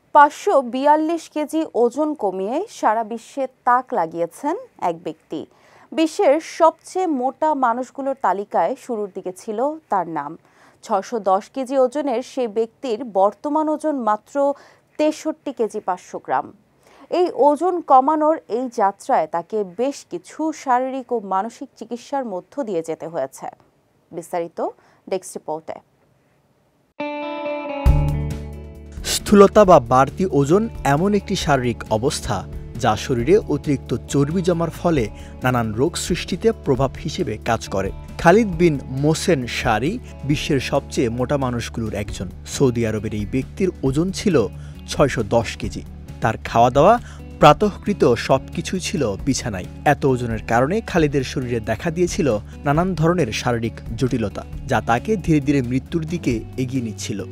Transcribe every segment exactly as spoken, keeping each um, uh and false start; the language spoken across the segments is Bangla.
পাঁচশো বিয়াল্লিশ কেজি ওজন কমিয়ে সারা বিশ্বে তাক লাগিয়েছেন এক ব্যক্তি। বিশ্বের সবচেয়ে মোটা মানুষগুলোর তালিকায় শুরুর দিকে ছিল তার নাম। ছশো দশ কেজি ওজনের সেই ব্যক্তির বর্তমান ওজন মাত্র তেষট্টি কেজি পাঁচশো গ্রাম। এই ওজন কমানোর এই যাত্রায় তাকে বেশ কিছু শারীরিক ও মানসিক চিকিৎসার মধ্য দিয়ে যেতে হয়েছে। বিস্তারিত ডেস্ক রিপোর্টে। স্থূলতা বা বাড়তি ওজন এমন একটি শারীরিক অবস্থা যা শরীরে অতিরিক্ত চর্বি জমার ফলে নানান রোগ সৃষ্টিতে প্রভাব হিসেবে কাজ করে। খালিদ বিন মোসেন শারি বিশ্বের সবচেয়ে মোটা মানুষগুলোর একজন। সৌদি আরবের এই ব্যক্তির ওজন ছিল ছয়শো দশ কেজি। তার খাওয়া দাওয়া প্রাতঃকৃত সবকিছুই ছিল বিছানায়। এত ওজনের কারণে খালিদের শরীরে দেখা দিয়েছিল নানান ধরনের শারীরিক জটিলতা, যা তাকে ধীরে ধীরে মৃত্যুর দিকে এগিয়ে নিচ্ছিল।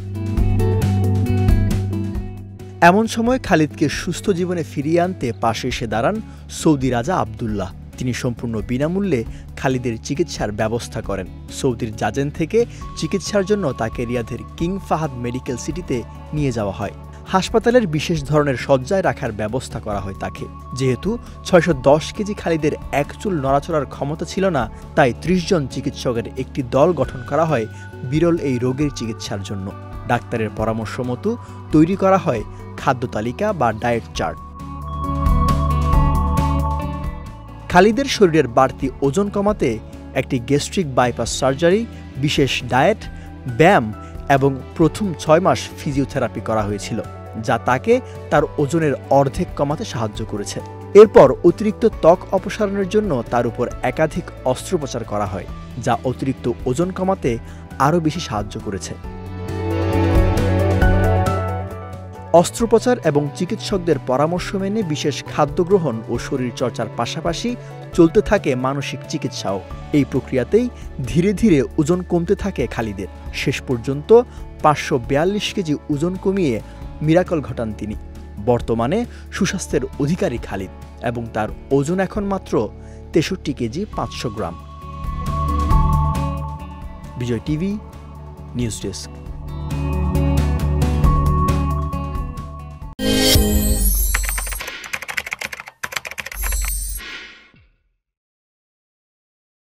এমন সময় খালিদকে সুস্থ জীবনে ফিরিয়ে আনতে পাশে এসে দাঁড়ান সৌদি রাজা আবদুল্লাহ। তিনি সম্পূর্ণ বিনামূল্যে খালিদের চিকিৎসার ব্যবস্থা করেন। সৌদির জাজেন থেকে চিকিৎসার জন্য তাকে রিয়াদের কিং ফাহাদ মেডিকেল সিটিতে নিয়ে যাওয়া হয়। হাসপাতালের বিশেষ ধরনের শয্যায় রাখার ব্যবস্থা করা হয় তাকে। যেহেতু ছয়শো দশ কেজি খালিদের এক চুল নড়াচড়ার ক্ষমতা ছিল না, তাই ত্রিশ জন চিকিৎসকের একটি দল গঠন করা হয় বিরল এই রোগের চিকিৎসার জন্য। ডাক্তারের পরামর্শ মতো তৈরি করা হয় খাদ্য তালিকা বা ডায়েট চার্ট। খালিদের শরীরের বাড়তি ওজন কমাতে একটি গ্যাস্ট্রিক বাইপাস সার্জারি, বিশেষ ডায়েট, ব্যায়াম এবং প্রথম ছয় মাস ফিজিওথেরাপি করা হয়েছিল, যা তাকে তার ওজনের অর্ধেক কমাতে সাহায্য করেছে। এরপর অতিরিক্ত ত্বক অপসারণের জন্য তার উপর একাধিক অস্ত্রোপচার করা হয়, যা অতিরিক্ত ওজন কমাতে আরও বেশি সাহায্য করেছে। অস্ত্রোপচার এবং চিকিৎসকদের পরামর্শ মেনে বিশেষ খাদ্য গ্রহণ ও শরীরচর্চার পাশাপাশি চলতে থাকে মানসিক চিকিৎসাও। এই প্রক্রিয়াতেই ধীরে ধীরে ওজন কমতে থাকে খালিদের। শেষ পর্যন্ত পাঁচশো বিয়াল্লিশ কেজি ওজন কমিয়ে মিরাকল ঘটান তিনি। বর্তমানে সুস্বাস্থ্যের অধিকারী খালিদ এবং তার ওজন এখন মাত্র তেষট্টি কেজি পাঁচশো gram. Bijoy TV news desk.